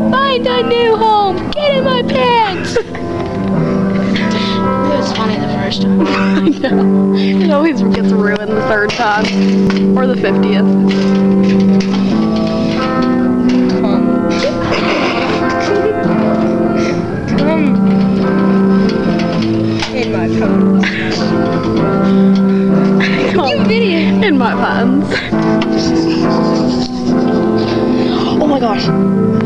Find a new home! Get in my pants! It was funny the first time. I know. It always gets ruined the third time. Or the 50th. In my pants. You idiot! In my pants. Oh my gosh.